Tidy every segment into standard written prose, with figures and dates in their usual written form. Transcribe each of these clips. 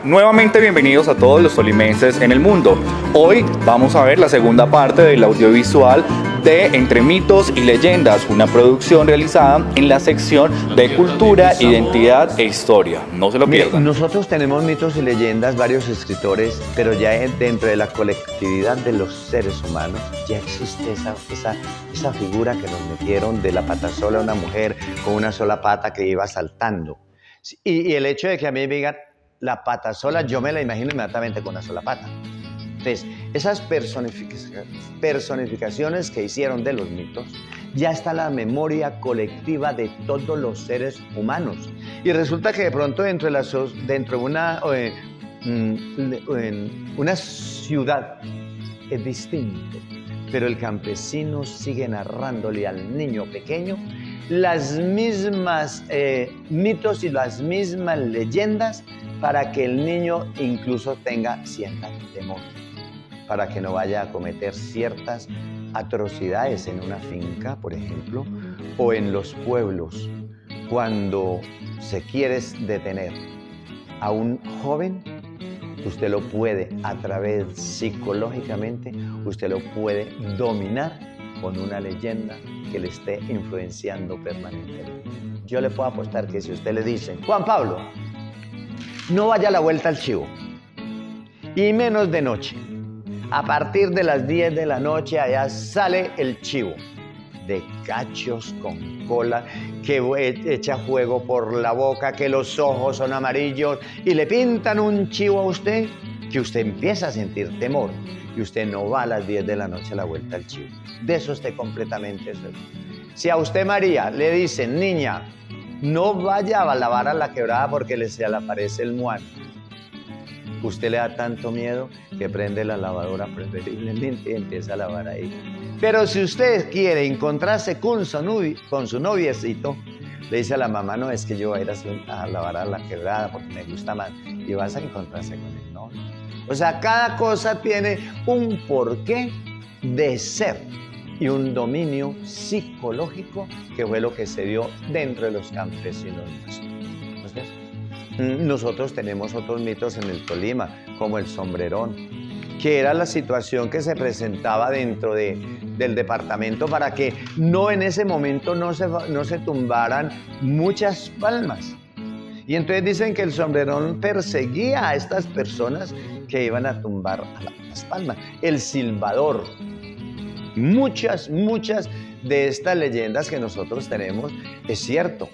Nuevamente bienvenidos a todos los tolimenses en el mundo. Hoy vamos a ver la segunda parte del audiovisual de Entre mitos y leyendas, una producción realizada en la sección de Cultura, Identidad e Historia. No se lo pierdan. Nosotros tenemos mitos y leyendas, varios escritores, pero ya dentro de la colectividad de los seres humanos ya existe esa figura que nos metieron de la pata sola, una mujer con una sola pata que iba saltando. Y el hecho de que a mí me digan la pata sola, yo me la imagino inmediatamente con una sola pata. Entonces, esas personificaciones que hicieron de los mitos, ya está la memoria colectiva de todos los seres humanos. Y resulta que de pronto dentro de una ciudad es distinto, pero el campesino sigue narrándole al niño pequeño las mismas mitos y las mismas leyendas para que el niño incluso tenga cierto temor, para que no vaya a cometer ciertas atrocidades en una finca, por ejemplo, o en los pueblos. Cuando se quiere detener a un joven, usted lo puede, a través psicológicamente, usted lo puede dominar con una leyenda que le esté influenciando permanentemente. Yo le puedo apostar que si usted le dice, Juan Pablo, no vaya a la vuelta al chivo, y menos de noche. A partir de las 10 de la noche allá sale el chivo, de cachos con cola, que echa fuego por la boca, que los ojos son amarillos, y le pintan un chivo a usted, que usted empieza a sentir temor, y usted no va a las 10 de la noche a la vuelta al chivo. De eso esté completamente seguro. Si a usted, María, le dicen, niña, no vaya a lavar a la quebrada porque se le aparece el muano, usted le da tanto miedo que prende la lavadora preferiblemente y empieza a lavar ahí. Pero si usted quiere encontrarse con su noviecito, le dice a la mamá, no, es que yo voy a ir a lavar a la quebrada porque me gusta más, y vas a encontrarse con el novio. O sea, cada cosa tiene un porqué de ser y un dominio psicológico que fue lo que se dio dentro de los campesinos. Entonces, nosotros tenemos otros mitos en el Tolima, como el sombrerón, que era la situación que se presentaba dentro del departamento para que en ese momento no se tumbaran muchas palmas. Y entonces dicen que el sombrerón perseguía a estas personas que iban a tumbar a las palmas. El silbador. Muchas de estas leyendas que nosotros tenemos es cierto.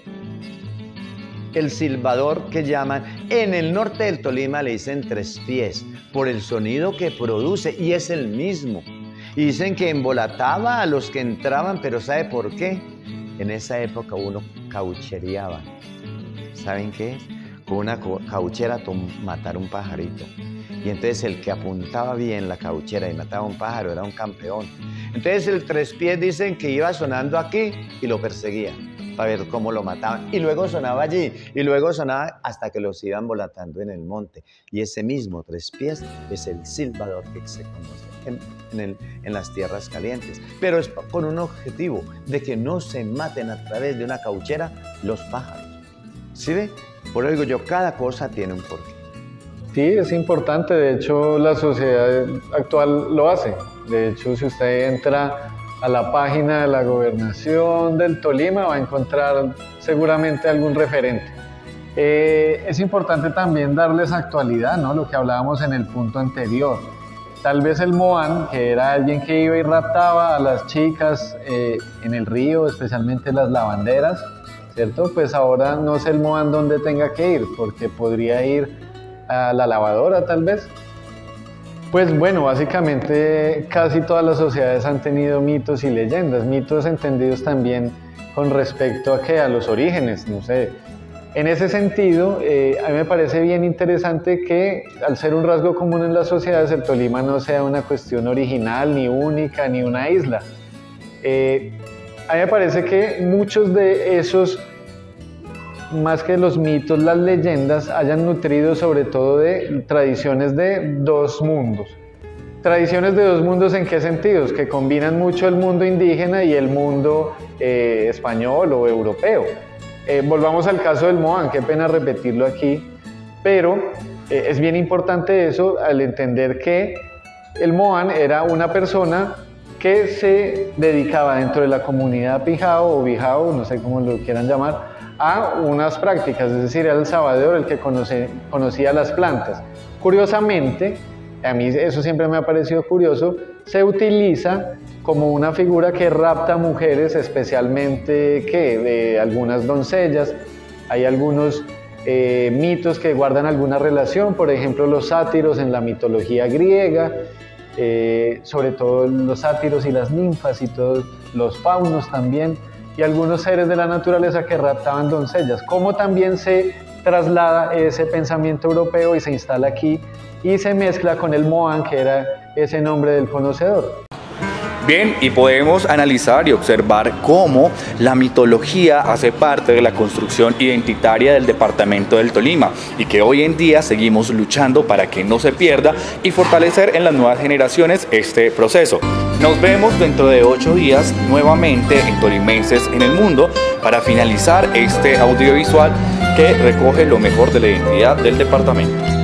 El silbador que llaman, en el norte del Tolima le dicen tres pies, por el sonido que produce, y es el mismo. Y dicen que embolataba a los que entraban, pero ¿sabe por qué? En esa época uno cauchereaba. ¿Saben qué? Con una cauchera matar un pajarito. Y entonces el que apuntaba bien la cauchera y mataba un pájaro era un campeón. Entonces el tres pies dicen que iba sonando aquí y lo perseguía para ver cómo lo mataban. Y luego sonaba allí, y luego sonaba hasta que los iban volatando en el monte. Y ese mismo tres pies es el silbador que se conoce en las tierras calientes. Pero es con un objetivo de que no se maten a través de una cauchera los pájaros. ¿Sí ve? Por eso digo yo, cada cosa tiene un porqué. Sí, es importante. De hecho, la sociedad actual lo hace. De hecho, si usted entra a la página de la Gobernación del Tolima, va a encontrar seguramente algún referente. Es importante también darles actualidad, ¿no? Lo que hablábamos en el punto anterior. Tal vez el Moán, que era alguien que iba y raptaba a las chicas en el río, especialmente las lavanderas, ¿cierto? Pues ahora no sé el Moán dónde tenga que ir, porque podría ir a la lavadora tal vez. Pues bueno, básicamente casi todas las sociedades han tenido mitos y leyendas, mitos entendidos también con respecto a los orígenes, no sé. En ese sentido, a mí me parece bien interesante que al ser un rasgo común en las sociedades, el Tolima no sea una cuestión original, ni única, ni una isla. A mí me parece que muchos de esos, más que los mitos, las leyendas, hayan nutrido sobre todo de tradiciones de dos mundos. Tradiciones de dos mundos, ¿en qué sentidos? Que combinan mucho el mundo indígena y el mundo español o europeo. Volvamos al caso del Moán, qué pena repetirlo aquí, pero Es bien importante eso al entender que el Moan era una persona que se dedicaba dentro de la comunidad Pijao o Bijao, no sé cómo lo quieran llamar, a unas prácticas, es decir, era el sabadeor el que conocía las plantas. Curiosamente, a mí eso siempre me ha parecido curioso, se utiliza como una figura que rapta mujeres, especialmente de algunas doncellas. Hay algunos mitos que guardan alguna relación, por ejemplo los sátiros en la mitología griega, sobre todo los sátiros y las ninfas y todos los faunos también, y algunos seres de la naturaleza que raptaban doncellas. Como también se traslada ese pensamiento europeo y se instala aquí y se mezcla con el Moan, que era ese nombre del conocedor. Bien, y podemos analizar y observar cómo la mitología hace parte de la construcción identitaria del departamento del Tolima y que hoy en día seguimos luchando para que no se pierda y fortalecer en las nuevas generaciones este proceso. Nos vemos dentro de 8 días nuevamente en Tolimenses en el Mundo para finalizar este audiovisual que recoge lo mejor de la identidad del departamento.